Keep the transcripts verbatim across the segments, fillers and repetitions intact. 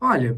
Olha,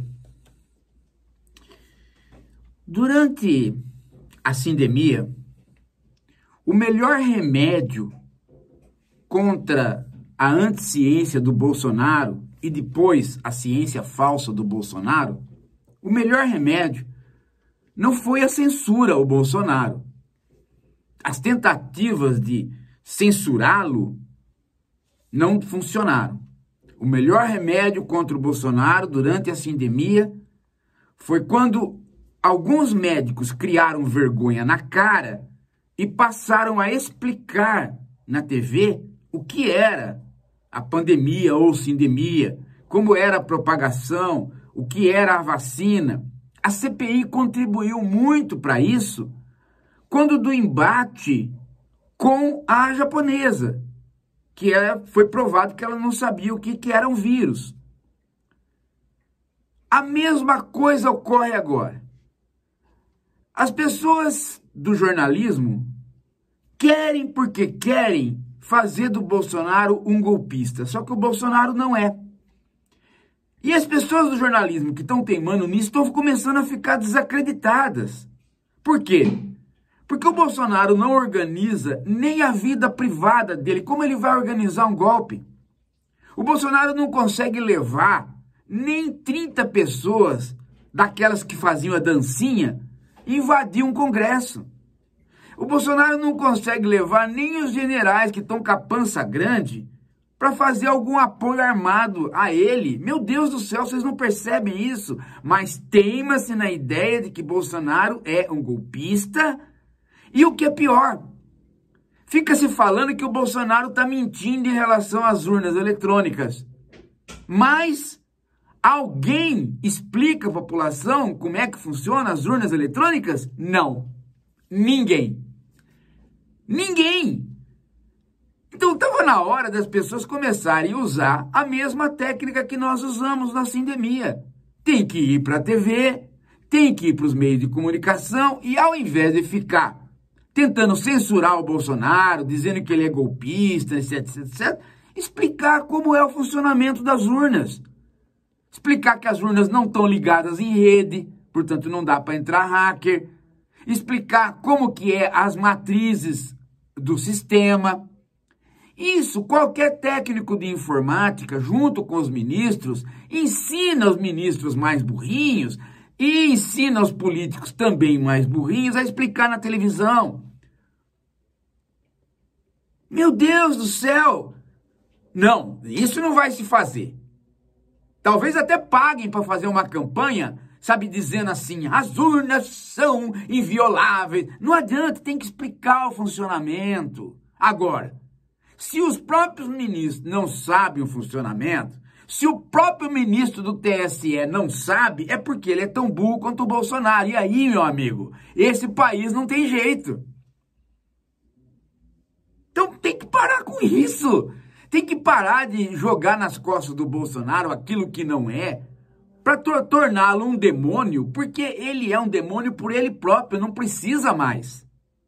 durante a sindemia, o melhor remédio contra a anticiência do Bolsonaro e depois a ciência falsa do Bolsonaro, o melhor remédio não foi a censura ao Bolsonaro. As tentativas de censurá-lo não funcionaram. O melhor remédio contra o Bolsonaro durante a sindemia foi quando alguns médicos criaram vergonha na cara e passaram a explicar na T V o que era a pandemia ou sindemia, como era a propagação, o que era a vacina. A C P I contribuiu muito para isso quando do embate com a japonesa, que é, foi provado que ela não sabia o que, que era um vírus. A mesma coisa ocorre agora. As pessoas do jornalismo querem, porque querem, fazer do Bolsonaro um golpista. Só que o Bolsonaro não é. E as pessoas do jornalismo que estão teimando nisso estão começando a ficar desacreditadas. Por quê? Porque o Bolsonaro não organiza nem a vida privada dele. Como ele vai organizar um golpe? O Bolsonaro não consegue levar nem trinta pessoas daquelas que faziam a dancinha e invadir um congresso. O Bolsonaro não consegue levar nem os generais que estão com a pança grande para fazer algum apoio armado a ele. Meu Deus do céu, vocês não percebem isso? Mas teima-se na ideia de que Bolsonaro é um golpista. E o que é pior, fica se falando que o Bolsonaro está mentindo em relação às urnas eletrônicas. Mas alguém explica à população como é que funcionam as urnas eletrônicas? Não. Ninguém. Ninguém. Então estava na hora das pessoas começarem a usar a mesma técnica que nós usamos na sindemia. Tem que ir para a T V, tem que ir para os meios de comunicação e ao invés de ficar tentando censurar o Bolsonaro, dizendo que ele é golpista, etc, etcétera, explicar como é o funcionamento das urnas. Explicar que as urnas não estão ligadas em rede, portanto não dá para entrar hacker. Explicar como que é as matrizes do sistema. Isso, qualquer técnico de informática, junto com os ministros, ensina os ministros mais burrinhos e ensina os políticos também mais burrinhos a explicar na televisão. Meu Deus do céu! Não, isso não vai se fazer. Talvez até paguem para fazer uma campanha, sabe, dizendo assim, as urnas são invioláveis. Não adianta, tem que explicar o funcionamento. Agora, se os próprios ministros não sabem o funcionamento, se o próprio ministro do T S E não sabe, é porque ele é tão burro quanto o Bolsonaro. E aí, meu amigo, esse país não tem jeito. Então tem que parar com isso. Tem que parar de jogar nas costas do Bolsonaro aquilo que não é, para tor- torná-lo um demônio, porque ele é um demônio por ele próprio, não precisa mais.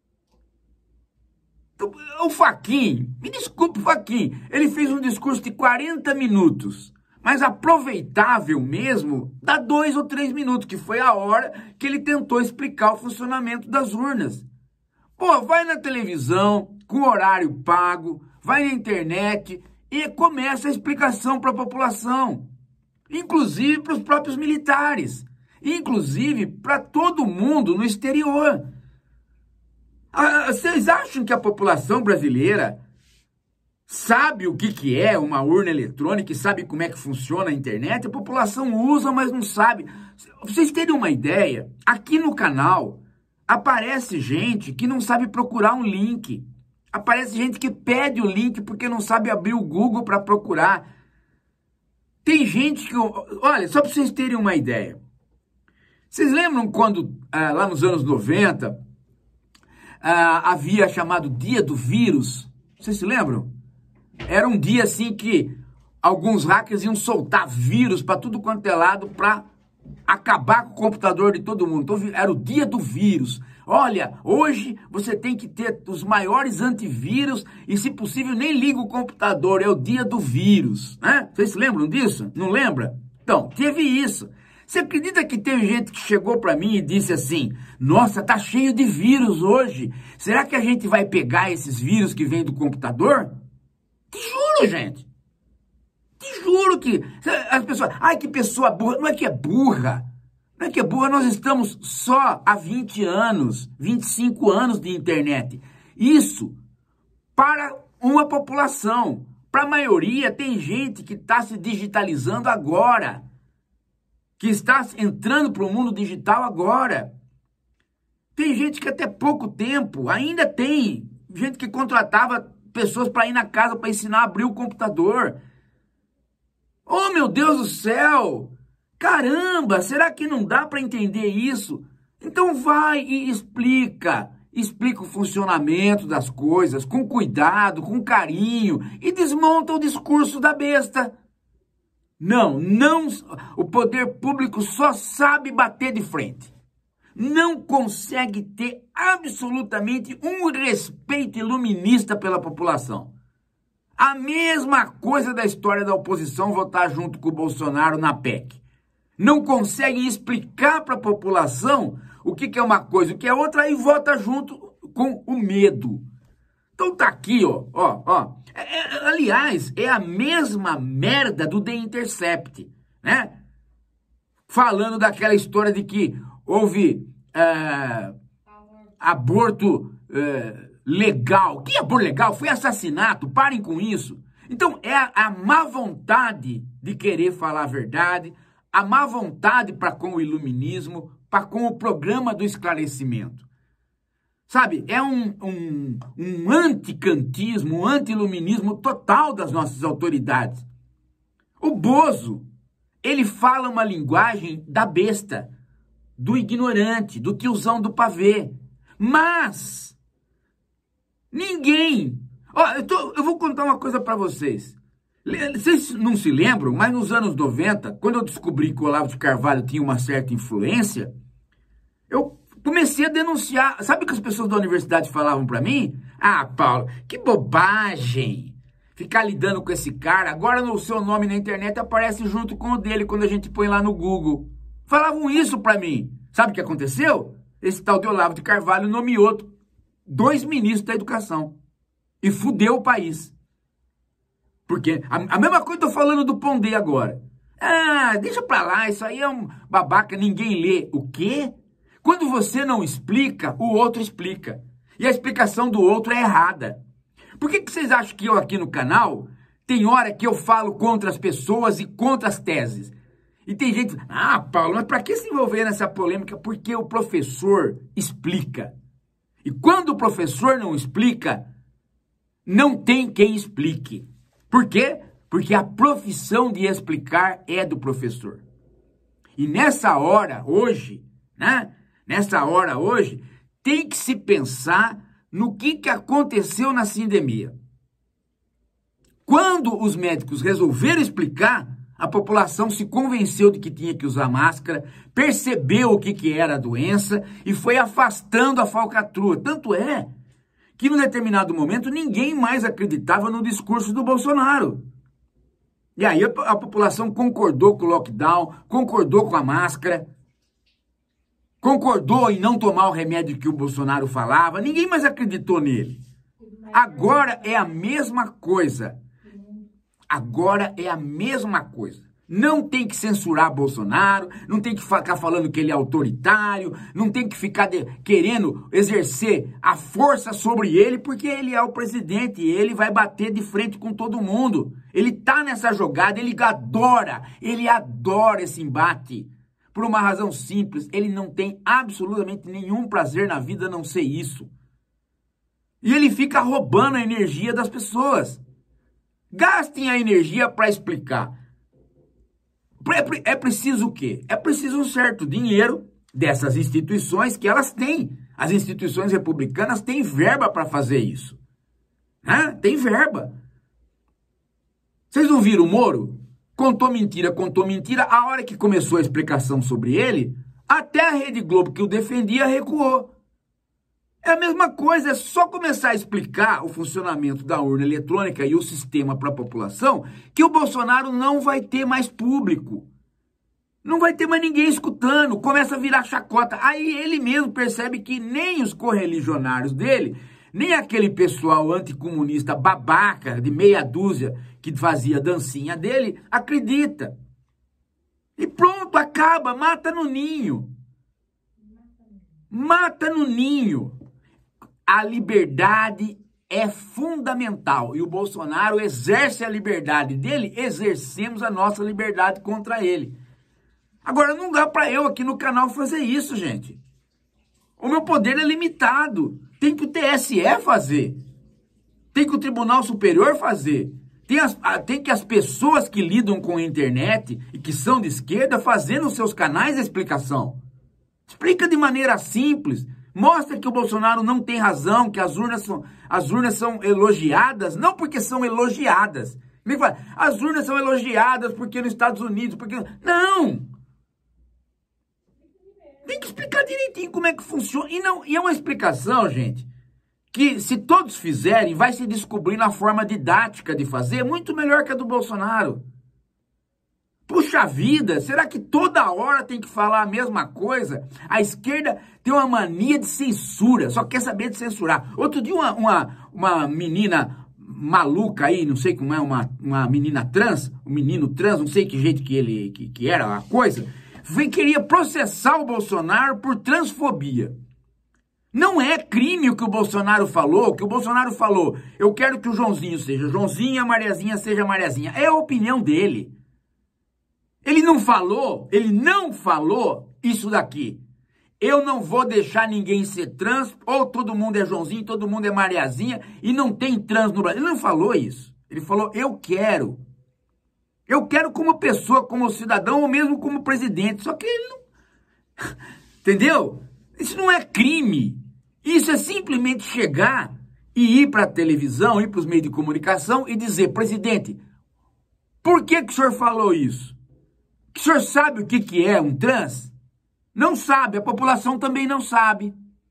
Então, o Fachin, me desculpe, Fachin, ele fez um discurso de quarenta minutos, mas aproveitável mesmo, dá dois ou três minutos, que foi a hora que ele tentou explicar o funcionamento das urnas. Pô, vai na televisão, com horário pago, vai na internet e começa a explicação para a população, inclusive para os próprios militares, inclusive para todo mundo no exterior. Ah, vocês acham que a população brasileira sabe o que, que é uma urna eletrônica e sabe como é que funciona a internet? A população usa, mas não sabe. Pra vocês terem uma ideia, aqui no canal aparece gente que não sabe procurar um link. Aparece gente que pede o link porque não sabe abrir o Google para procurar. Tem gente que... Olha, só para vocês terem uma ideia. Vocês lembram quando, ah, lá nos anos noventa... Ah, havia chamado Dia do Vírus? Vocês se lembram? Era um dia assim que alguns hackers iam soltar vírus para tudo quanto é lado para acabar com o computador de todo mundo. Então, era o Dia do Vírus. Olha, hoje você tem que ter os maiores antivírus e, se possível, nem liga o computador. É o Dia do Vírus, né? Vocês se lembram disso? Não lembra? Então, teve isso. Você acredita que teve gente que chegou para mim e disse assim, nossa, tá cheio de vírus hoje. Será que a gente vai pegar esses vírus que vêm do computador? Te juro, gente. Te juro que as pessoas... Ai, que pessoa burra. Não é que é burra. Não é que é burra. Nós estamos só há vinte anos, vinte e cinco anos de internet. Isso para uma população. Para a maioria, tem gente que está se digitalizando agora. Que está entrando para o mundo digital agora. Tem gente que até pouco tempo, ainda tem gente que contratava pessoas para ir na casa para ensinar a abrir o computador. Oh, meu Deus do céu! Caramba, será que não dá para entender isso? Então vai e explica. Explica o funcionamento das coisas, com cuidado, com carinho, e desmonta o discurso da besta. Não, não, o poder público só sabe bater de frente. Não consegue ter absolutamente um respeito iluminista pela população. A mesma coisa da história da oposição votar junto com o Bolsonaro na P E C. Não conseguem explicar para a população o que, que é uma coisa e o que é outra, aí vota junto com o medo. Então tá aqui, ó, ó, ó. É, é, aliás, é a mesma merda do The Intercept, né? Falando daquela história de que houve é, aborto é, legal. Que aborto legal? Foi assassinato, parem com isso. Então é a, a má vontade de querer falar a verdade, a má vontade para com o iluminismo, para com o programa do esclarecimento. Sabe, é um, um, um anticantismo, um anti-iluminismo total das nossas autoridades. O Bozo, ele fala uma linguagem da besta, do ignorante, do tiozão do pavê. Mas, ninguém... Ó, eu, tô, eu vou contar uma coisa para vocês. Vocês não se lembram, mas nos anos noventa, quando eu descobri que o Olavo de Carvalho tinha uma certa influência, eu... comecei a denunciar. Sabe o que as pessoas da universidade falavam para mim? Ah, Paulo, que bobagem. Ficar lidando com esse cara. Agora o seu nome na internet aparece junto com o dele quando a gente põe lá no Google. Falavam isso para mim. Sabe o que aconteceu? Esse tal de Olavo de Carvalho nomeou dois ministros da educação. E fudeu o país. Porque a, a mesma coisa eu tô falando do Pondé agora. Ah, deixa pra lá, isso aí é um babaca, ninguém lê. O quê? Quando você não explica, o outro explica. E a explicação do outro é errada. Por que, que vocês acham que eu aqui no canal, tem hora que eu falo contra as pessoas e contra as teses? E tem gente, ah, Paulo, mas para que se envolver nessa polêmica? Porque o professor explica. E quando o professor não explica, não tem quem explique. Por quê? Porque a profissão de explicar é do professor. E nessa hora, hoje, né? Nessa hora hoje, tem que se pensar no que, que aconteceu na sindemia. Quando os médicos resolveram explicar, a população se convenceu de que tinha que usar máscara, percebeu o que, que era a doença e foi afastando a falcatrua. Tanto é que, num determinado momento, ninguém mais acreditava no discurso do Bolsonaro. E aí a, a população concordou com o lockdown, concordou com a máscara, concordou em não tomar o remédio que o Bolsonaro falava, ninguém mais acreditou nele. Agora é a mesma coisa. Agora é a mesma coisa. Não tem que censurar Bolsonaro, não tem que ficar falando que ele é autoritário, não tem que ficar de, querendo exercer a força sobre ele, porque ele é o presidente e ele vai bater de frente com todo mundo. Ele tá nessa jogada, ele adora, ele adora esse embate. Por uma razão simples, ele não tem absolutamente nenhum prazer na vida a não ser isso. E ele fica roubando a energia das pessoas. Gastem a energia para explicar. É preciso o quê? É preciso um certo dinheiro dessas instituições que elas têm. As instituições republicanas têm verba para fazer isso. Né? Tem verba. Vocês não viram o Moro? Contou mentira, contou mentira. A hora que começou a explicação sobre ele, até a Rede Globo que o defendia recuou. É a mesma coisa, é só começar a explicar o funcionamento da urna eletrônica e o sistema para a população que o Bolsonaro não vai ter mais público. Não vai ter mais ninguém escutando, começa a virar chacota. Aí ele mesmo percebe que nem os correligionários dele, nem aquele pessoal anticomunista babaca de meia dúzia que fazia dancinha dele, acredita. E pronto, acaba, mata no ninho. Mata no ninho. A liberdade é fundamental. E o Bolsonaro exerce a liberdade dele, exercemos a nossa liberdade contra ele. Agora, não dá para eu aqui no canal fazer isso, gente. O meu poder é limitado. Tem que o T S E fazer. Tem que o Tribunal Superior fazer. Tem, as, tem que as pessoas que lidam com a internet e que são de esquerda fazer nos seus canais a explicação. Explica de maneira simples. Mostra que o Bolsonaro não tem razão, que as urnas são, as urnas são elogiadas, não porque são elogiadas. Me fala, as urnas são elogiadas porque nos Estados Unidos, porque... Não! Tem que explicar direitinho como é que funciona. E, não, e é uma explicação, gente, que se todos fizerem, vai se descobrir na forma didática de fazer, muito melhor que a do Bolsonaro. Puxa vida, será que toda hora tem que falar a mesma coisa? A esquerda tem uma mania de censura, só quer saber de censurar. Outro dia uma, uma, uma menina maluca aí, não sei como é, uma, uma menina trans, um menino trans, não sei que jeito que ele que, que era a coisa, veio, queria processar o Bolsonaro por transfobia. Não é crime o que o Bolsonaro falou, o que o Bolsonaro falou, eu quero que o Joãozinho seja Joãozinho e a Mariazinha seja Mariazinha. É a opinião dele. Ele não falou, ele não falou isso daqui. Eu não vou deixar ninguém ser trans, ou todo mundo é Joãozinho, todo mundo é Mariazinha, e não tem trans no Brasil. Ele não falou isso. Ele falou, eu quero. Eu quero como pessoa, como cidadão, ou mesmo como presidente. Só que ele não... Entendeu? Isso não é crime. Isso é simplesmente chegar e ir para a televisão, ir para os meios de comunicação e dizer, presidente, por que que o senhor falou isso? O senhor sabe o que que é um trans? Não sabe, a população também não sabe.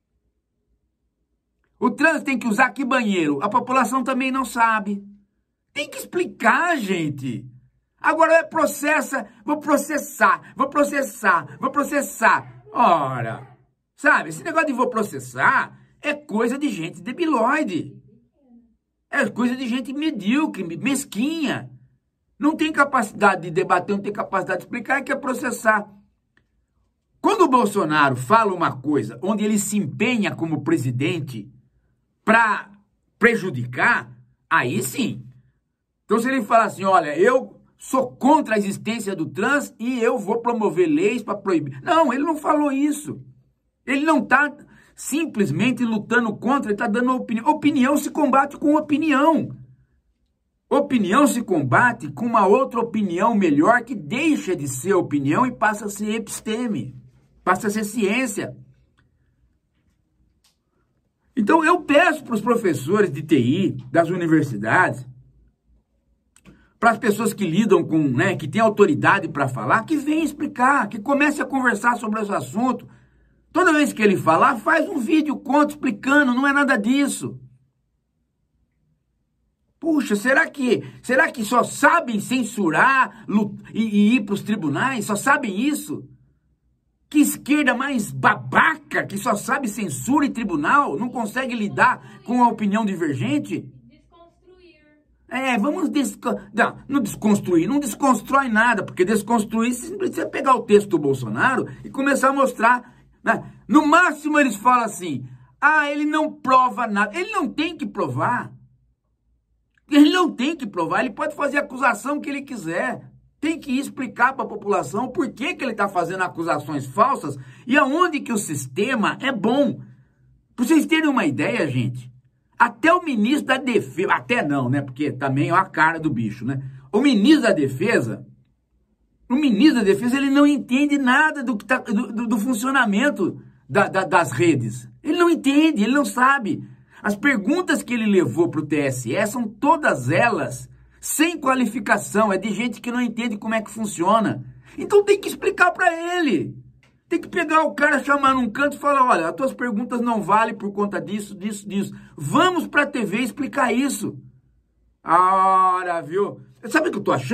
O trans tem que usar que banheiro? A população também não sabe. Tem que explicar, gente. Agora é processa, vou processar, vou processar, vou processar. Ora, sabe, esse negócio de vou processar é coisa de gente debilóide. É coisa de gente medíocre, mesquinha. Não tem capacidade de debater, não tem capacidade de explicar, é que é processar. Quando o Bolsonaro fala uma coisa onde ele se empenha como presidente para prejudicar, aí sim. Então se ele fala assim, olha, eu sou contra a existência do trans e eu vou promover leis para proibir. Não, ele não falou isso. Ele não está simplesmente lutando contra, ele está dando opinião. Opinião se combate com opinião. Opinião se combate com uma outra opinião melhor que deixa de ser opinião e passa a ser episteme, passa a ser ciência. Então eu peço para os professores de T I das universidades, para as pessoas que lidam com, né, que têm autoridade para falar, que venham explicar, que comece a conversar sobre esse assunto. Toda vez que ele falar, faz um vídeo, conta, explicando, não é nada disso. Puxa, será que, será que só sabem censurar e, e ir para os tribunais? Só sabem isso? Que esquerda mais babaca, que só sabe censura e tribunal, não consegue lidar com a opinião divergente? Desconstruir. É, vamos... Desco... Não, não desconstruir, não desconstrói nada, porque desconstruir, você precisa pegar o texto do Bolsonaro e começar a mostrar, né? No máximo eles falam assim, ah, ele não prova nada. Ele não tem que provar. Ele não tem que provar, ele pode fazer a acusação que ele quiser. Tem que explicar para a população por que que ele está fazendo acusações falsas e aonde que o sistema é bom. Para vocês terem uma ideia, gente, até o ministro da Defesa, até não, né, porque também é a cara do bicho, né? O ministro da Defesa, o ministro da Defesa, ele não entende nada do, que tá, do, do, do funcionamento da, da, das redes. Ele não entende, ele não sabe. As perguntas que ele levou para o T S E são todas elas sem qualificação, é de gente que não entende como é que funciona. Então tem que explicar para ele. Tem que pegar o cara, chamar num canto e falar, olha, as tuas perguntas não valem por conta disso, disso, disso. Vamos para a T V explicar isso. Ora, viu? Sabe o que eu tô achando?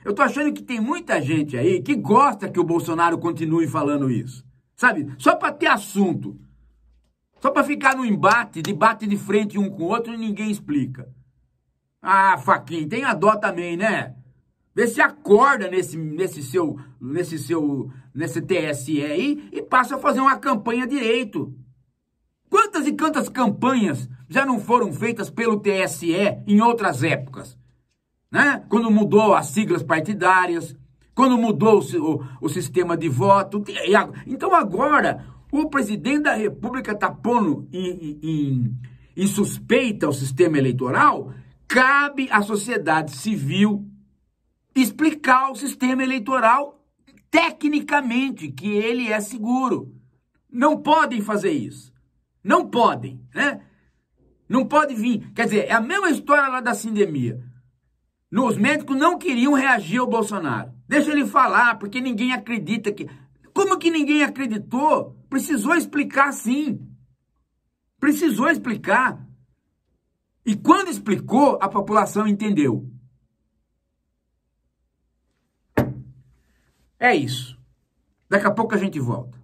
Eu tô achando que tem muita gente aí que gosta que o Bolsonaro continue falando isso. Sabe? Só para ter assunto. Só para ficar no embate, debate de frente um com o outro e ninguém explica. Ah, Fachin, tenha dó também, né? Vê se acorda nesse, nesse seu, nesse seu, nesse T S E aí e passa a fazer uma campanha direito. Quantas e quantas campanhas já não foram feitas pelo T S E em outras épocas? Né? Quando mudou as siglas partidárias, quando mudou o, o, o sistema de voto. Então agora o presidente da República está pondo em, em, em suspeita o sistema eleitoral. Cabe à sociedade civil explicar o sistema eleitoral tecnicamente, que ele é seguro. Não podem fazer isso. Não podem, né? Não pode vir. Quer dizer, é a mesma história lá da sindemia. Os médicos não queriam reagir ao Bolsonaro. Deixa ele falar, porque ninguém acredita que... Como que ninguém acreditou? Precisou explicar, sim. Precisou explicar. E quando explicou, a população entendeu. É isso. Daqui a pouco a gente volta.